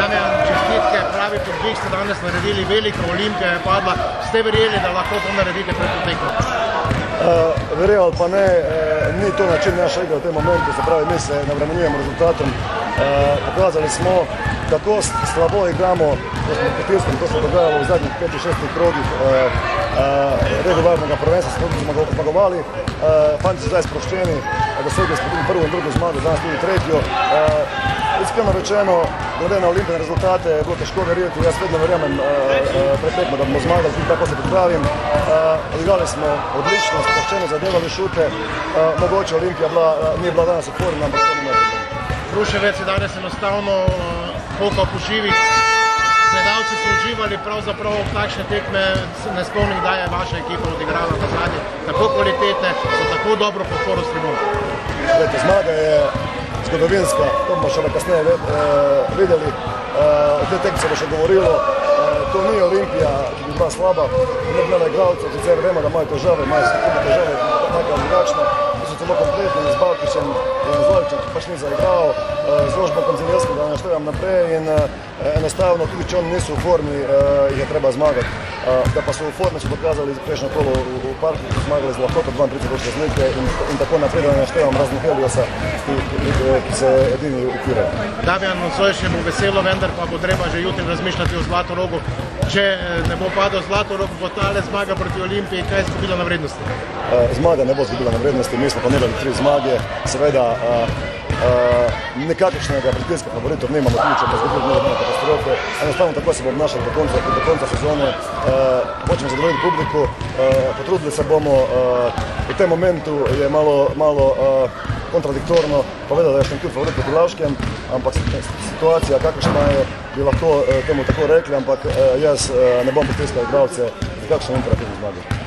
Damjan, čestitke, pravi podvig ste danes naredili, velika Olimpija je padla. Ste verjeli, da lahko to naredite pred potekom? Verjel pa ne, ni to način naša igra v tem momentu, se pravi, mi se navremenjujemo rezultatom. Pokazali smo, kako slabo igramo, ko smo pritiskom, to se dogajalo v zadnjih 5-6 krogih regularnega prvenstva, smo zmagovali. Fanti so zdaj sproščeni, dosegli smo tudi prvo in drugo zmago, danes tudi tretjo. Iskreno rečeno, glede na olimpijske rezultate je bilo težko verjeti, jaz vedno verjamem pred tekmo, da bomo zmagali, tudi tako se pripravim. Odigrali smo odlično, sproščeno zadevali šute, mogoče Olimpija ni bila danes v formi, ampak to ni nekaj. Kruševec je danes enostavno pokal po živih. Gledalci so uživali pravzaprav v takšne tekme, ne spomnim, da je vaša ekipa odigrala na zadnje, tako kvalitete, so tako dobro podporo s tribun. Zmaga je zgodovinska, to bomo še kasneje videli, o tej tekmi se bo še govorilo. To ni Olimpija, ki bi bila slaba, ne gleda igralcev, sicer vemo, da imajo težave, imajo skupne težave, tako drugačno. So celo kompletni z Balkićem in Zolićem, ki pač ni zaigral, z Ložbakom Zeljenskega, da ne naštevam naprej in enostavno, tudi če oni niso v formi, jih je treba zmagati. Da pa so v formi, so pokazali prejšnjo kolo v parku, so zmagali z lahkoto 32 točk razlike in tako naprej, da ne naštevam raznih Heliosa, ki se edini upirajo. Damjan Nocojšnje bo veselo, vendar pa bo treba že jutri razmišljati o Zlatorogu. Če ne bo padel Zlatorog, bo tale zmaga proti Olimpiji, kaj je izgubila na vrednosti? Zmaga ne bo izgubila na vrednosti, mi smo planirali 3 zmage, seveda nekakšnega pritiska favoritov nimamo, tudi če bo izgubili dnevne katastrofe. Enostavno tako se bo obnašali do konca sezone, hočemo zadovoljiti publiku, potrudili se bomo, v tem momentu je malo kontradiktorno povedati, da je Šentilj favorit proti Laškem, ampak situacija, kakšna je, bi lahko temu tako rekli, ampak jaz ne bom pritiskal igralce za kakšno imperativno zmago.